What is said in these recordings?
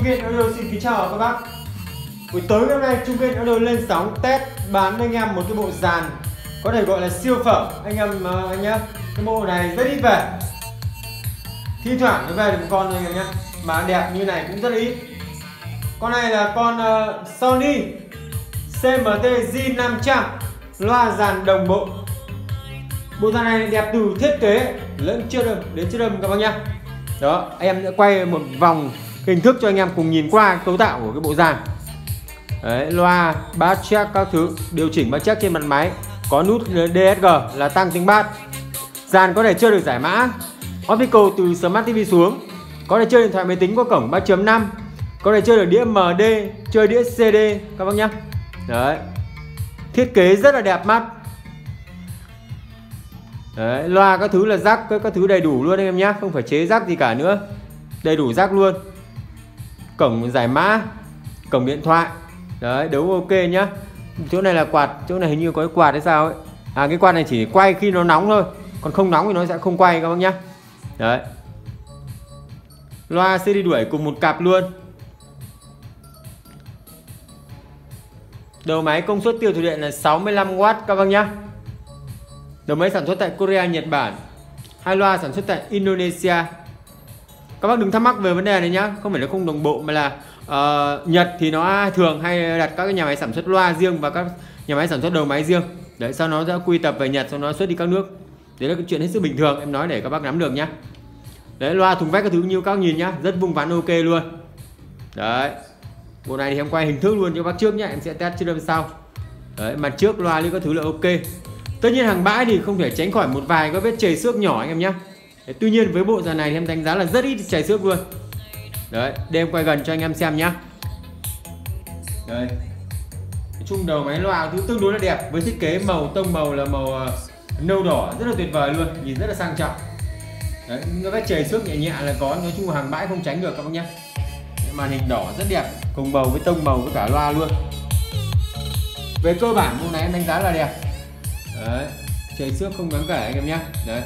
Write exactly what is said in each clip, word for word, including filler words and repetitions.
Kiên Audio xin kính chào các bác. Buổi tối hôm nay Trung Kiên Audio lên sóng test bán với anh em một cái bộ dàn có thể gọi là siêu phẩm anh em uh, anh nhá. Cái bộ này rất ít về, thi thoảng mới về được một con anh em nhá, mà đẹp như này cũng rất là ít. Con này là con uh, Sony xê em tê G năm trăm, loa dàn đồng bộ. Bộ dàn này đẹp từ thiết kế lẫn chưa đâm đến chưa đâm các bác nhá. Đó, em sẽ quay một vòng hình thức cho anh em cùng nhìn qua cấu tạo của cái bộ dàn. Đấy, loa, bass check các thứ, điều chỉnh bass check trên mặt máy, có nút đê ét giê là tăng tiếng bass. Dàn có thể chơi được giải mã optical từ Smart ti vi xuống, có thể chơi điện thoại máy tính có cổng ba chấm năm, có thể chơi được đĩa em đê, chơi đĩa xê đê các bác nhá. Đấy, thiết kế rất là đẹp mắt. Đấy, loa các thứ là jack các, các thứ đầy đủ luôn anh em nhé, không phải chế jack gì cả nữa, đầy đủ jack luôn. Cổng giải mã, cổng điện thoại. Đấy, đấu ok nhá. Chỗ này là quạt, chỗ này hình như có cái quạt hay sao ấy. À, cái quạt này chỉ quay khi nó nóng thôi, còn không nóng thì nó sẽ không quay các bác nhá. Đấy, loa xê đê đuổi cùng một cặp luôn. Đầu máy công suất tiêu thụ điện là sáu mươi lăm oát các bác nhá. Đầu máy sản xuất tại Korea, Nhật Bản. Hai loa sản xuất tại Indonesia. Các bác đừng thắc mắc về vấn đề này nhá, không phải là không đồng bộ mà là uh, Nhật thì nó thường hay đặt các cái nhà máy sản xuất loa riêng và các nhà máy sản xuất đầu máy riêng. Đấy, sau nó sẽ quy tập về Nhật, sau nó xuất đi các nước. Đấy là cái chuyện hết sức bình thường, em nói để các bác nắm được nhá. Đấy, loa thùng vách các thứ như các bác nhìn nhá, rất vung vắn ok luôn. Đấy, bộ này thì em quay hình thức luôn cho bác trước nhá, em sẽ test chưa đâm sau. Đấy, mặt trước loa lưu các thứ là ok. Tất nhiên hàng bãi thì không thể tránh khỏi một vài các vết chảy xước nhỏ anh em nhé. Tuy nhiên với bộ dàn này thì em đánh giá là rất ít chảy xước luôn. Đấy, để em quay gần cho anh em xem nhá. Đây, nói chung đầu máy loa thứ tương đối là đẹp, với thiết kế màu tông màu là màu uh, nâu đỏ rất là tuyệt vời luôn, nhìn rất là sang trọng. Đấy, những vết chảy xước nhẹ nhẹ là có, nói chung hàng bãi không tránh được các bác nhé. Màn hình đỏ rất đẹp, cùng màu với tông màu với cả loa luôn. Về cơ bản bộ này em đánh giá là đẹp. Đấy, chảy xước không đáng kể anh em nhé. Đấy,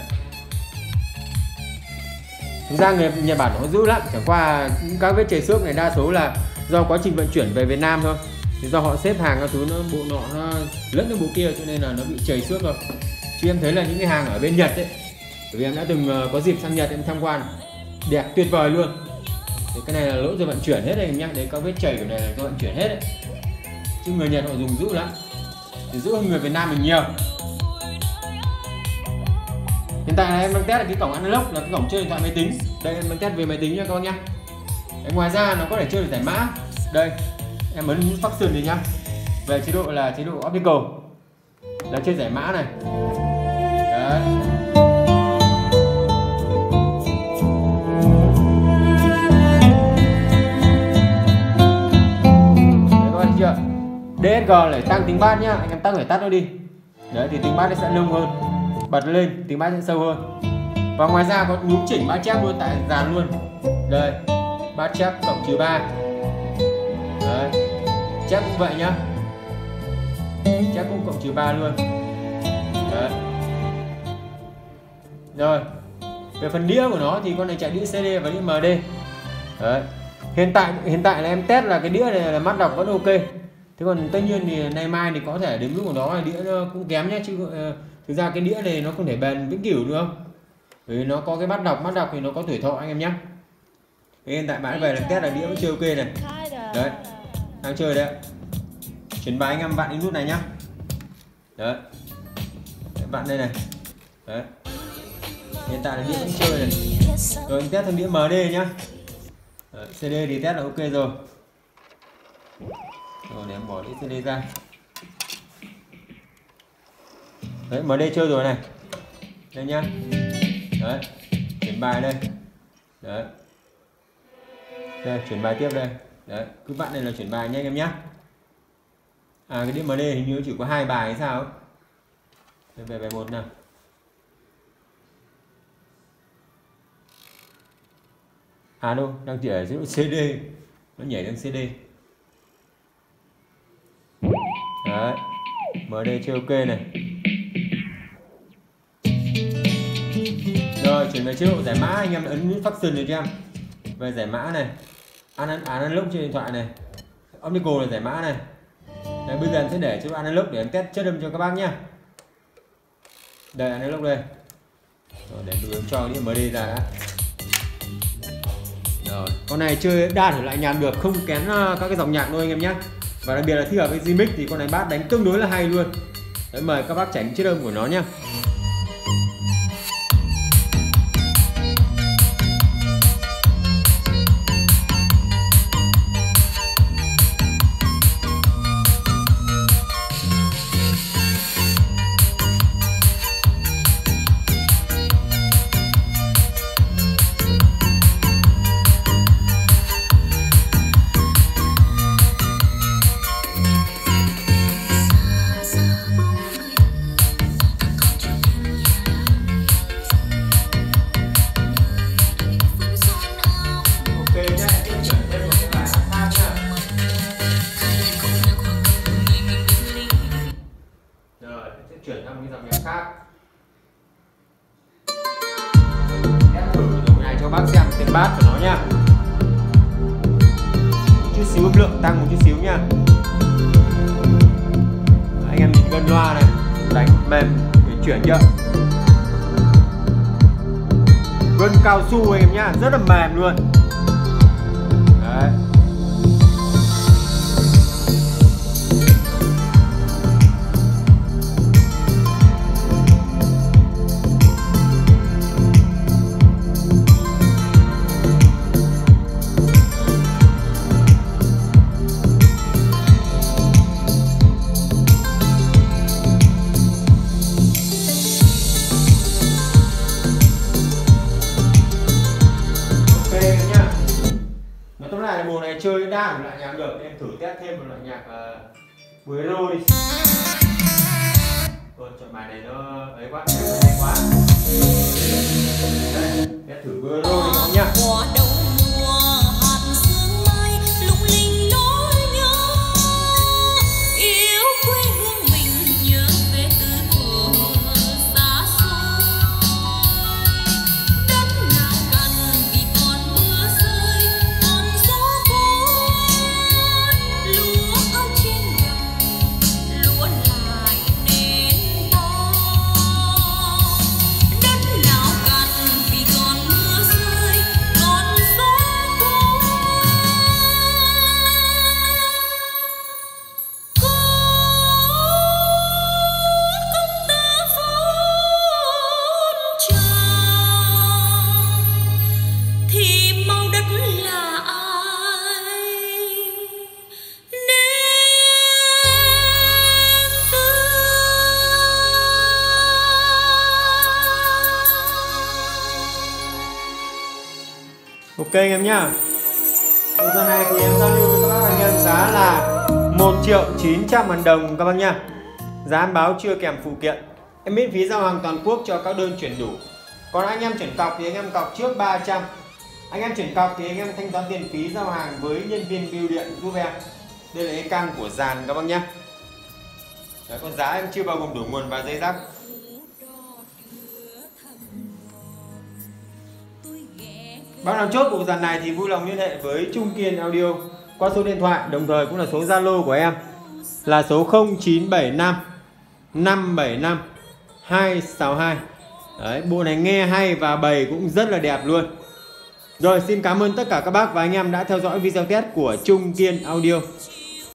thực ra người Nhật Bản nó dữ lắm, chẳng qua các vết chảy xước này đa số là do quá trình vận chuyển về Việt Nam thôi. Thì do họ xếp hàng các thứ nó bộ nọ nó lẫn cái bộ kia cho nên là nó bị chảy xước rồi. Chứ em thấy là những cái hàng ở bên Nhật ấy, bởi vì em đã từng có dịp sang Nhật em tham quan, đẹp tuyệt vời luôn. Thì cái này là lỗi do vận chuyển hết anh em nhé. Đấy, các vết chảy của này là do vận chuyển hết ấy. Chứ người Nhật họ dùng dữ lắm, thì dữ hơn người Việt Nam mình nhiều. Hiện tại là em đang test là cái cổng analog, là cái cổng chơi điện thoại máy tính. Đây em đang test về máy tính nha các bác nhá. Đấy, ngoài ra nó có thể chơi được giải mã. Đây, em ấn nút function này nhá. Về chế độ là chế độ optical, là chơi giải mã này. Đấy, chưa? đê ét giê để tăng tiếng bass nhá, anh em tắt phải tắt nó đi. Đấy, thì tiếng bass nó sẽ nông hơn, bật lên tiếng bass sẽ sâu hơn. Và ngoài ra có nhúng chỉnh bass check luôn tại dàn luôn. Đây, bass check cộng trừ ba. Đấy, check cũng vậy nhá, check cũng cộng trừ ba luôn. Đấy, rồi về phần đĩa của nó thì con này chạy đĩa xê đê và đĩa em đê. Đấy, hiện tại hiện tại là em test là cái đĩa này là mắt đọc vẫn ok. Thế còn tất nhiên thì nay mai thì có thể đến lúc của nó là đĩa nó cũng kém nhé, chứ uh, thực ra cái đĩa này nó không thể bền vĩnh cửu được không, bởi vì nó có cái mắt đọc, mắt đọc thì nó có tuổi thọ anh em nhé. Hiện tại bạn về là test là đĩa vẫn chơi ok này. Đấy, đang chơi đấy, chuyển bài anh em vặn cái nút này nhá. Đấy, vặn đây này. Đấy, hiện tại là đĩa vẫn chơi này. Rồi em test thằng đĩa em đê nhá. Đấy, xê đê thì test là ok rồi. Rồi để em bỏ đĩa xê đê ra. Đấy, em đê chơi rồi này. Đây nhá. Đấy, chuyển bài đây. Đấy, đây chuyển bài tiếp đây. Đấy, cứ vặn này là chuyển bài nha anh em nhá. À, cái đĩa em đê hình như chỉ có hai bài hay sao ấy. Đây, về bài một nào. À đâu, đang chỉ ở chế độ xê đê, nó nhảy sang xê đê. Đấy, em đê chơi ok này. Rồi chuyển về chế độ giải mã, anh em ấn nút function này cho em. Về giải mã này. An Analog trên điện thoại này, Optical là giải mã này. Đấy, bây giờ em sẽ để cho Analog để em test chất âm cho các bác nhá. Đây Analog đây. Rồi, để tôi cho những mới đi ra đã. Rồi, con này chơi đa thể loại nhạc được, không kén các cái dòng nhạc đâu anh em nhé. Và đặc biệt là thích hợp với G-Mix thì con này bass đánh tương đối là hay luôn. Đấy, mời các bác trải nghiệm chất âm của nó nhé. Chuyển sang một cái dòng nhạc khác. Em thử dòng này cho bác xem tiếng bass của nó nha. Một chút xíu âm lượng tăng một chút xíu nha. Anh em nhìn gân loa này, đánh mềm để chuyển chưa? Gân cao su anh em nhá, rất là mềm luôn. Đấy. Mùa này chơi đa một loại nhạc được, em thử test thêm một loại nhạc uh, bolero đi. Thôi chọn bài này nó ấy quá, hay quá. Đây, test thử bolero đi các nhá. Ok anh em nhá. Giờ này thì em giao lưu với các bác anh em giá là một triệu chín trăm ngàn đồng các bác nhá. Giá em báo chưa kèm phụ kiện. Em miễn phí giao hàng toàn quốc cho các đơn chuyển đủ. Còn anh em chuyển cọc thì anh em cọc trước ba trăm. Anh em chuyển cọc thì anh em thanh toán tiền phí giao hàng với nhân viên bưu điện giúp em. Đây là cái căng của dàn các bác nhá. Đấy, còn giá em chưa bao gồm đủ nguồn và dây rắc. Bác nào chốt bộ dàn này thì vui lòng liên hệ với Trung Kiên Audio qua số điện thoại, đồng thời cũng là số Zalo của em là số không chín bảy năm năm bảy năm hai sáu hai. Đấy, bộ này nghe hay và bày cũng rất là đẹp luôn. Rồi, xin cảm ơn tất cả các bác và anh em đã theo dõi video test của Trung Kiên Audio.